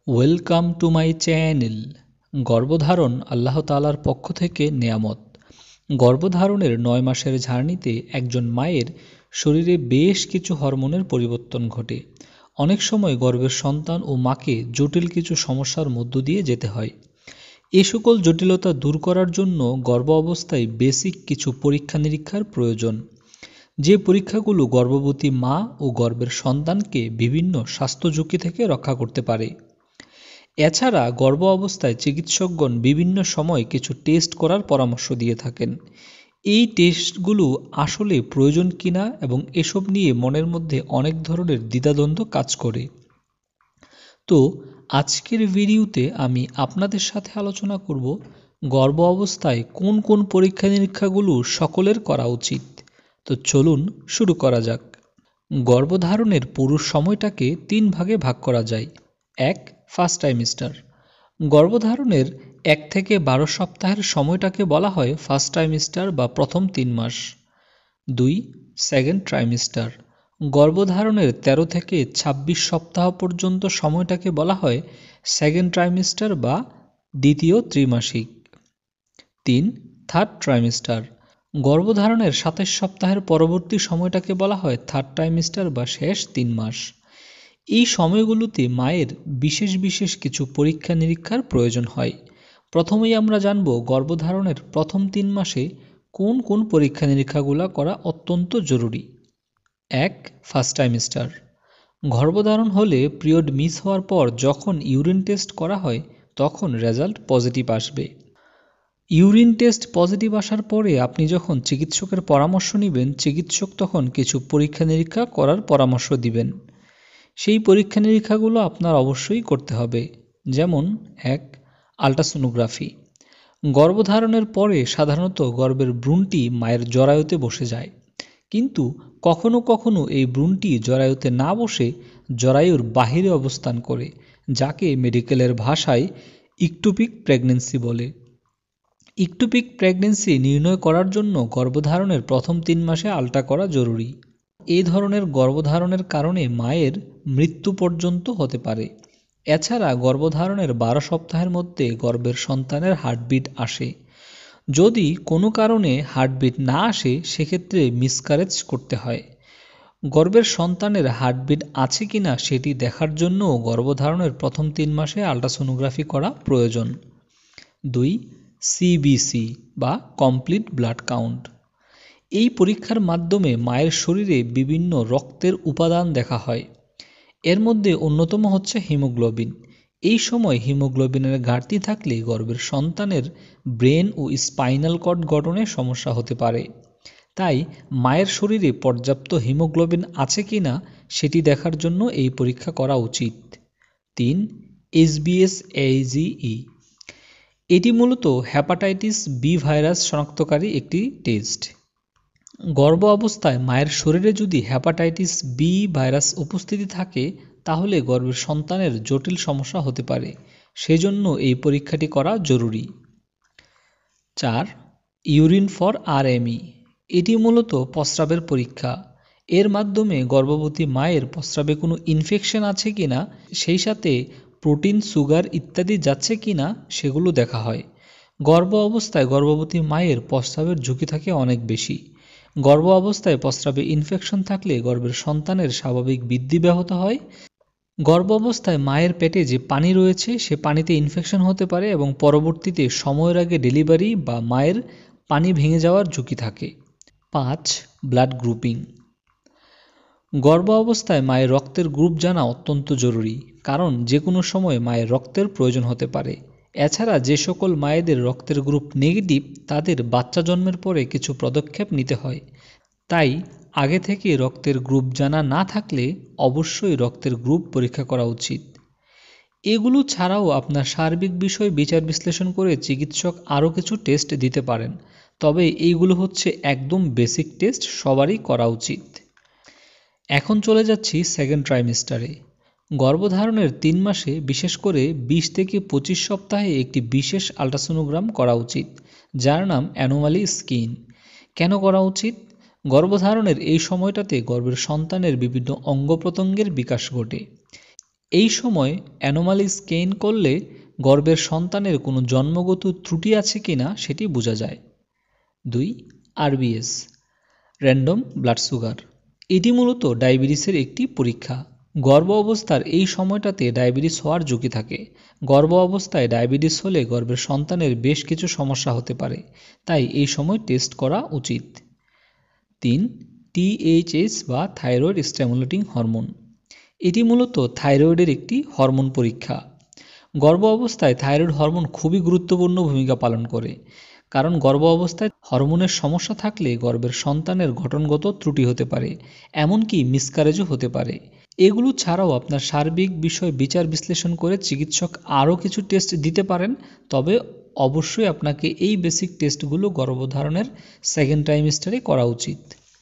Welcome to my channel. গর্ভধারণ আল্লাহ তাআলার পক্ষ থেকে নেয়ামত। গর্ভধারণের 9 মাসের ঝার্নিতে একজন মায়ের শরীরে বেশ কিছু হরমোনের পরিবর্তন ঘটে। অনেক সময় গর্ভের সন্তান ও মাকে জটিল কিছু সমস্যার মধ্য দিয়ে যেতে হয়। এ সকল জটিলতা দূর করার জন্য গর্ভ অবস্থায় বেসিক কিছু পরীক্ষা নিরীক্ষার প্রয়োজন, যে পরীক্ষাগুলো গর্ভবতী মা ও গর্ভের সন্তানকে বিভিন্ন স্বাস্থ্য ঝুঁকি থেকে রক্ষা করতে পারে। এছাড়া গর্ভ অবস্থায় চিকিৎসকগণ বিভিন্ন সময় কিছু টেস্ট করার পরামর্শ দিয়ে থাকেন। এই টেস্টগুলো আসলে প্রয়োজন কিনা এবং এসব নিয়ে মনের মধ্যে অনেক ধরনের দ্বিধাদ্বন্দ্ব কাজ করে। তো আজকের ভিডিওতে আমি আপনাদের সাথে আলোচনা করব গর্ভ অবস্থায় কোন কোন পরীক্ষা নিরীক্ষাগুলো সকলের করা উচিত। তো চলুন শুরু করা যাক। গর্ভধারণের পুরো সময়টাকে 3 ভাগে ভাগ করা যায়। 1. First trimester. গর্ভধারণের 1 থেকে 12 সপ্তাহের সময়টাকে বলা হয় ফার্স্ট ট্রাইমিস্টার বা প্রথম 3 মাস। 2. Second trimester. গর্ভধারণের 13 থেকে 26 সপ্তাহ পর্যন্ত সময়টাকে বলা হয় সেকেন্ড ট্রাইমিস্টার বা দ্বিতীয় ত্রিমাসিক। 3. Third trimester. গর্ভধারণের 27 সপ্তাহের পরবর্তী সময়টাকে বলা হয় থার্ড ট্রাইমিস্টার বা শেষ 3 মাস। এই সময়গুলোতে মায়ের বিশেষ বিশেষ কিছু পরীক্ষা নিরীক্ষার প্রয়োজন হয়। প্রথমেই আমরা জানব গর্ভধারণের প্রথম 3 মাসে কোন কোন পরীক্ষা নিরীক্ষাগুলো করা অত্যন্ত জরুরি। 1. First trimester. গর্ভধারণ হলে পিরিয়ড মিস হওয়ার পর যখন ইউরিন টেস্ট করা হয় তখন রেজাল্ট পজিটিভ আসবে। ইউরিন টেস্ট পজিটিভ আসার পরে আপনি যখন চিকিৎসকের পরামর্শ নেবেন, চিকিৎসক তখন কিছু পরীক্ষা নিরীক্ষা করার পরামর্শ দিবেন। সেই পরীক্ষা নিরীক্ষাগুলো আপনার অবশ্যই করতে হবে। যেমন 1. আল্ট্রাসোনোগ্রাফি। গর্ভধারণের পরে সাধারণত গর্ভের ভ্রূণটি মায়ের জরায়ুতে বসে যায়, কিন্তু কখনো কখনো এই ভ্রূণটি জরায়ুতে না বসে জরায়ুর বাহিরে অবস্থান করে, যাকে মেডিকেলের ভাষায় ইকটোপিক প্রেগন্যান্সি বলে। ইকটোপিক প্রেগন্যান্সি নির্ণয় করার জন্য গর্ভধারণের প্রথম 3 মাসে আলট্রা করা জরুরি। এই ধরনের গর্ভধারণের কারণে মায়ের মৃত্যু পর্যন্ত হতে পারে। এছাড়া গর্ভধারণের 12 সপ্তাহের মধ্যে গর্ভের সন্তানের হার্টবিট আসে। যদি কোনো কারণে হার্টবিট না আসে সেক্ষেত্রে মিসক্যারেজ করতে হয়। গর্ভের সন্তানের হার্টবিট আছে কিনা সেটি দেখার জন্য গর্ভধারণের প্রথম 3 মাসে আল্ট্রাসোনোগ্রাফি করা প্রয়োজন। 2. সিবিসি বা কমপ্লিট ব্লাড কাউন্ট। এই পরীক্ষার মাধ্যমে মায়ের শরীরে বিভিন্ন রক্তের উপাদান দেখা হয়। এর মধ্যে অন্যতম হচ্ছে হিমোগ্লোবিন। এই সময় হিমোগ্লোবিনের ঘাটতি থাকলে গর্ভের সন্তানের ব্রেন ও স্পাইনাল কর্ড গঠনে সমস্যা হতে পারে। তাই মায়ের শরীরে পর্যাপ্ত হিমোগ্লোবিন আছে কিনা সেটি দেখার জন্য এই পরীক্ষা করা উচিত। 3. HbS-AGE। এটি মূলত হেপাটাইটিস বি ভাইরাস শনাক্তকারী একটি টেস্ট। গর্ভ অবস্থায় মায়ের শরীরে যদি হেপাটাইটিস বি ভাইরাস উপস্থিতি থাকে তাহলে গর্ভের সন্তানের জটিল সমস্যা হতে পারে, সেজন্য এই পরীক্ষাটি করা জরুরি। 4. Urine for RME. এটি মূলত প্রস্রাবের পরীক্ষা। এর মাধ্যমে গর্ভবতী মায়ের প্রস্রাবে কোনো ইনফেকশন আছে কিনা, সেই সাথে প্রোটিন, সুগার ইত্যাদি যাচ্ছে কিনা সেগুলো দেখা হয়। গর্ভ অবস্থায় গর্ভবতী মায়ের প্রস্রাবের ঝুঁকি থাকে অনেক বেশি। গর্ভ অবস্থায় প্রস্রাবে ইনফেকশন থাকলে গর্ভের সন্তানের স্বাভাবিক বৃদ্ধি ব্যাহত হয়। গর্ভ অবস্থায় মায়ের পেটে যে পানি রয়েছে সে পানিতে ইনফেকশন হতে পারে এবং পরবর্তীতে সময়ের আগে ডেলিভারি বা মায়ের পানি ভেঙে যাওয়ার ঝুঁকি থাকে। 5. Blood grouping. গর্ভ অবস্থায় মায়ের রক্তের গ্রুপ জানা অত্যন্ত জরুরি, কারণ যে কোনো সময় মায়ের রক্তের প্রয়োজন হতে পারে। এছাড়া যে সকল মায়েদের রক্তের গ্রুপ নেগেটিভ তাদের বাচ্চা জন্মের পরে কিছু পদক্ষেপ নিতে হয়। তাই আগে থেকে রক্তের গ্রুপ জানা না থাকলে অবশ্যই রক্তের গ্রুপ পরীক্ষা করা উচিত। এগুলো ছাড়াও আপনার সার্বিক বিষয় বিচার বিশ্লেষণ করে চিকিৎসক আরও কিছু টেস্ট দিতে পারেন, তবে এইগুলো হচ্ছে একদম বেসিক টেস্ট, সবারই করা উচিত। এখন চলে যাচ্ছি সেকেন্ড ট্রাইমিস্টারে। গর্ভধারণের 3 মাসে বিশেষ করে 20 থেকে 25 সপ্তাহে একটি বিশেষ আল্ট্রাসোনোগ্রাম করা উচিত, যার নাম অ্যানোমালি স্ক্যান। কেন করা উচিত? গর্ভধারণের এই সময়টাতে গর্ভের সন্তানের বিভিন্ন অঙ্গ প্রত্যঙ্গের বিকাশ ঘটে। এই সময় অ্যানোমালি স্ক্যান করলে গর্ভের সন্তানের কোনো জন্মগত ত্রুটি আছে কিনা সেটি বোঝা যায়। 2. RBS, random blood sugar. এটি মূলত ডায়াবেটিসের একটি পরীক্ষা। গর্ভ অবস্থার এই সময়টাতে ডায়াবেটিস হওয়ার ঝুঁকি থাকে। গর্ভ অবস্থায় ডায়াবেটিস হলে গর্ভের সন্তানের বেশ কিছু সমস্যা হতে পারে, তাই এই সময় টেস্ট করা উচিত। 3. THS বা থাইরয়েড স্টিমুলেটিং হরমোন। এটি মূলত থাইরয়েডের একটি হরমোন পরীক্ষা। গর্ভ অবস্থায় থাইরয়েড হরমোন খুবই গুরুত্বপূর্ণ ভূমিকা পালন করে, কারণ গর্ভ অবস্থায় হরমোনের সমস্যা থাকলে গর্ভের সন্তানের গঠনগত ত্রুটি হতে পারে, এমনকি মিসক্যারেজও হতে পারে। এগুলো ছাড়াও আপনার সার্বিক বিষয় বিচার বিশ্লেষণ করে চিকিৎসক আরও কিছু টেস্ট দিতে পারেন, তবে অবশ্যই আপনাকে এই বেসিক টেস্টগুলো গর্ভধারণের সেকেন্ড ট্রাইমেস্টারে করা উচিত।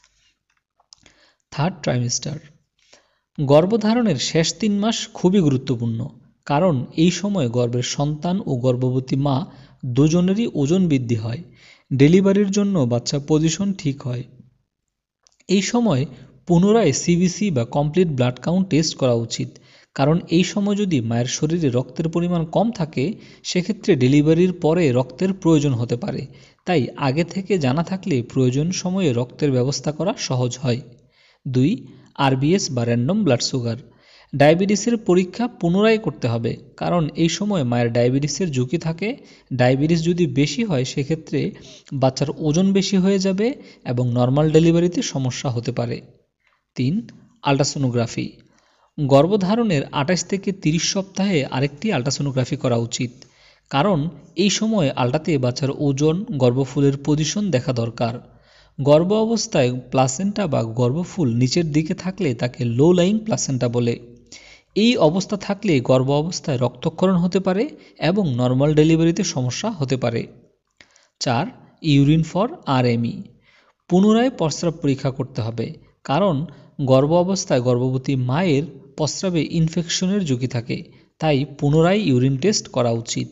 থার্ড ট্রাইমেস্টার, গর্ভধারণের শেষ 3 মাস খুবই গুরুত্বপূর্ণ, কারণ এই সময় গর্ভের সন্তান ও গর্ভবতী মা দুজনেরই ওজন বৃদ্ধি হয়, ডেলিভারির জন্য বাচ্চা পজিশন ঠিক হয়। এই সময় পুনরায় সিবিসি বা কমপ্লিট ব্লাড কাউন্ট টেস্ট করা উচিত, কারণ এই সময় যদি মায়ের শরীরে রক্তের পরিমাণ কম থাকে সেক্ষেত্রে ডেলিভারির পরে রক্তের প্রয়োজন হতে পারে, তাই আগে থেকে জানা থাকলে প্রয়োজন সময়ে রক্তের ব্যবস্থা করা সহজ হয়। 2. আরবিএস বা র্যান্ডম ব্লাড সুগার। ডায়াবেটিসের পরীক্ষা পুনরায় করতে হবে, কারণ এই সময় মায়ের ডায়াবেটিসের ঝুঁকি থাকে। ডায়াবেটিস যদি বেশি হয় সেক্ষেত্রে বাচ্চার ওজন বেশি হয়ে যাবে এবং নর্মাল ডেলিভারিতে সমস্যা হতে পারে। 3. আল্ট্রাসোনোগ্রাফি। গর্ভধারণের 28 থেকে 30 সপ্তাহে আরেকটি আল্ট্রাসোনোগ্রাফি করা উচিত, কারণ এই সময় আল্ট্রাতে বাচ্চার ওজন, গর্ভফুলের পজিশন দেখা দরকার। গর্ভ অবস্থায় প্লাসেন্টা বা গর্ভফুল নিচের দিকে থাকলে তাকে লো লাইং প্লাসেন্টা বলে। এই অবস্থা থাকলে গর্ভ অবস্থায় রক্তক্ষরণ হতে পারে এবং নর্মাল ডেলিভারিতে সমস্যা হতে পারে। 4. Urine for RME. পুনরায় প্রস্রাব পরীক্ষা করতে হবে, কারণ গর্ভ অবস্থায় গর্ভবতী মায়ের প্রস্রাবে ইনফেকশনের ঝুঁকি থাকে, তাই পুনরায় ইউরিন টেস্ট করা উচিত।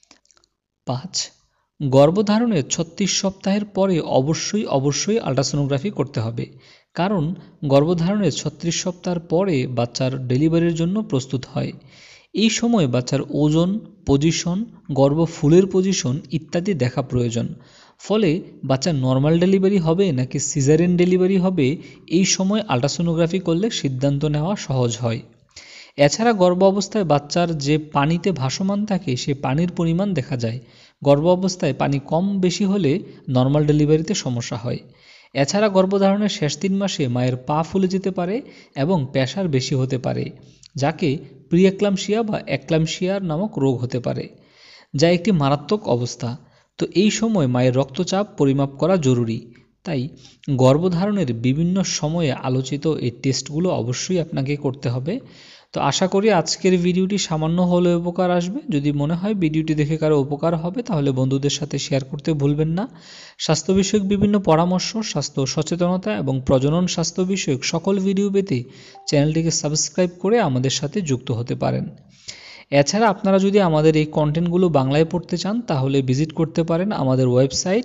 5. গর্ভধারণের 36 সপ্তাহের পরে অবশ্যই আল্ট্রাসোনোগ্রাফি করতে হবে, কারণ গর্ভধারণের 36 সপ্তাহের পরে বাচ্চার ডেলিভারির জন্য প্রস্তুত হয়। এই সময় বাচ্চার ওজন, পজিশন, গর্ভফুলের পজিশন ইত্যাদি দেখা প্রয়োজন। ফলে বাচ্চার নর্মাল ডেলিভারি হবে নাকি সিজারিয়ান ডেলিভারি হবে এই সময় আল্ট্রাসোনোগ্রাফি করলে সিদ্ধান্ত নেওয়া সহজ হয়। এছাড়া গর্ভ অবস্থায় বাচ্চার যে পানিতে ভাসমান থাকে সে পানির পরিমাণ দেখা যায়। গর্ভ অবস্থায় পানি কম বেশি হলে নর্মাল ডেলিভারিতে সমস্যা হয়। এছাড়া গর্ভধারণের শেষ 3 মাসে মায়ের পা ফুলে যেতে পারে এবং প্রেসার বেশি হতে পারে, যাকে প্রিএক্লাম্পসিয়া বা এক্লাম্পসিয়া নামক রোগ হতে পারে, যা একটি মারাত্মক অবস্থা। তো এই সময় মায়ের রক্তচাপ পরিমাপ করা জরুরি, তাই গর্ভধারণের বিভিন্ন সময়ে আলোচিত এই টেস্টগুলো অবশ্যই আপনাকে করতে হবে। তো আশা করি আজকের ভিডিওটি সামান্য হলেও উপকার আসবে। যদি মনে হয় ভিডিওটি দেখে কারো উপকার হবে তাহলে বন্ধুদের সাথে শেয়ার করতে ভুলবেন না। স্বাস্থ্য বিষয়ক বিভিন্ন পরামর্শ, স্বাস্থ্য সচেতনতা এবং প্রজনন স্বাস্থ্য বিষয়ক সকল ভিডিও পেতে চ্যানেলটিকে সাবস্ক্রাইব করে আমাদের সাথে যুক্ত হতে পারেন। এছাড়া আপনারা যদি আমাদের এই কন্টেন্টগুলো বাংলায় পড়তে চান তাহলে ভিজিট করতে পারেন আমাদের website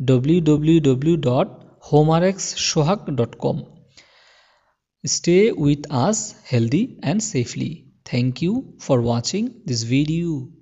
www.homerxsohag.com. Stay with us healthy and safely. Thank you for watching this video.